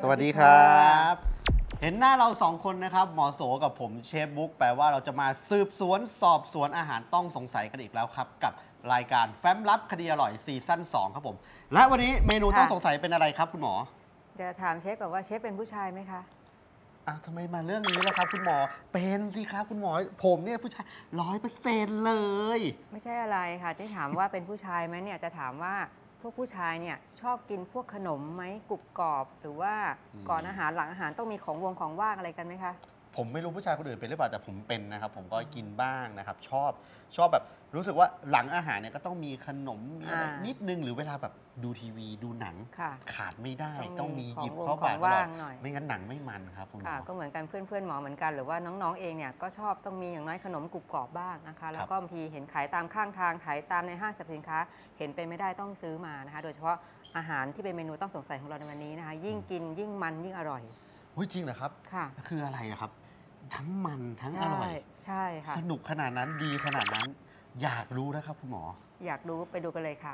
วัสดีครับเห็นหน้าเราสองคนนะครับหมอโสกับผมเชฟบุ๊กแปลว่าเราจะมาสืบสวนสอบสวนอาหารต้องสงสัยกันอีกแล้วครับกับรายการแฟ้มลับคดีอร่อยซีซั่น2ครับผมและวันนี้เมนูต้องสงสัยเป็นอะไรครับคุณหมอจะถามเชฟก่อนว่าเชฟเป็นผู้ชายไหมคะทำไมมาเรื่องนี้ล่ะครับคุณหมอเป็นสิครับคุณหมอผมเนี่ยผู้ชาย100%เลยไม่ใช่อะไรค่ะที่ถามว่าเป็นผู้ชายไหมเนี่ยจะถามว่าพวกผู้ชายเนี่ยชอบกินพวกขนมไหมกรุบกรอบหรือว่าก่อนอาหารหลังอาหารต้องมีของว่างอะไรกันไหมคะผมไม่รู้ผู้ชายคนอื่นเป็นหรือเปล่าแต่ผมเป็นนะครับผมก็กินบ้างนะครับชอบแบบรู้สึกว่าหลังอาหารเนี่ยก็ต้องมีขนมมีอะไรนิดนึงหรือเวลาแบบดูทีวีดูหนังขาดไม่ได้ต้องมีหยิบเข้าปากตลอดไม่งั้นหนังไม่มันครับคุณหมอก็เหมือนกันเพื่อนหมอเหมือนกันหรือว่าน้องๆเองเนี่ยก็ชอบต้องมีอย่างน้อยขนมกรุบกรอบบ้างนะคะแล้วก็บางทีเห็นขายตามข้างทางขายตามในห้างสรรพสินค้าเห็นไปไม่ได้ต้องซื้อมานะคะโดยเฉพาะอาหารที่เป็นเมนูต้องสงสัยของเราในวันนี้นะคะยิ่งกินยิ่งมันยิ่งอร่อยจริงเหรอครับค่ะคืออะไรครับทั้งมันทั้งอร่อยใช่ค่ะสนุกขนาดนั้นดีขนาดนั้นอยากรู้นะครับคุณหมออยากรู้ไปดูกันเลยค่ะ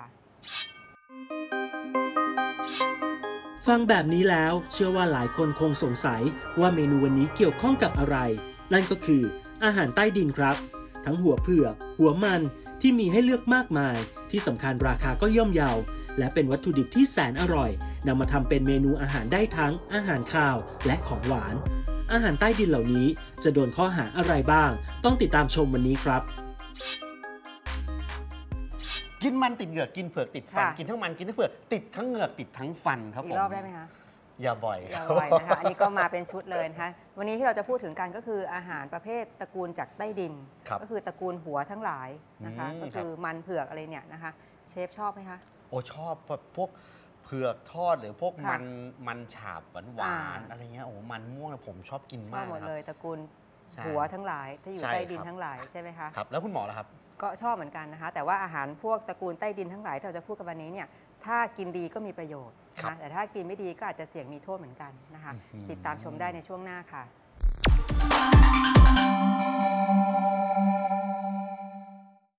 ฟังแบบนี้แล้วเชื่อว่าหลายคนคงสงสัยว่าเมนูวันนี้เกี่ยวข้องกับอะไรนั่นก็คืออาหารใต้ดินครับทั้งหัวเผือกหัวมันที่มีให้เลือกมากมายที่สำคัญราคาก็ย่อมเยาและเป็นวัตถุดิบที่แสนอร่อยนำมาทำเป็นเมนูอาหารได้ทั้งอาหารคาวและของหวานอาหารใต้ดินเหล่านี้จะโดนข้อหาอะไรบ้างต้องติดตามชมวันนี้ครับกินมันติดเหงือกกินเผือกติดฟันกินทั้งมันกินทั้งเผือกติดทั้งเหงือกติดทั้งฟันครับผมอีกรอบได้ไหมคะอย่าบ่อยนะคะอันนี้ก็มาเป็นชุดเลยนะคะวันนี้ที่เราจะพูดถึงกันก็คืออาหารประเภทตระกูลจากใต้ดินก็คือตระกูลหัวทั้งหลายนะคะก็คือมันเผือกอะไรเนี่ยนะคะเชฟชอบไหมคะชอบพวกเผือกทอดหรือพวกมันฉาบหวานอะไรเงี้ยมันม่วงผมชอบกินมากชอบหมดเลยตระกูลหัวทั้งหลายที่อยู่ใต้ดินทั้งหลายใช่ไหมคะครับแล้วคุณหมอล่ะครับก็ชอบเหมือนกันนะคะแต่ว่าอาหารพวกตระกูลใต้ดินทั้งหลายที่เราจะพูดกันวันนี้เนี่ยถ้ากินดีก็มีประโยชน์นะแต่ถ้ากินไม่ดีก็อาจจะเสี่ยงมีโทษเหมือนกันนะคะติดตามชมได้ในช่วงหน้าค่ะ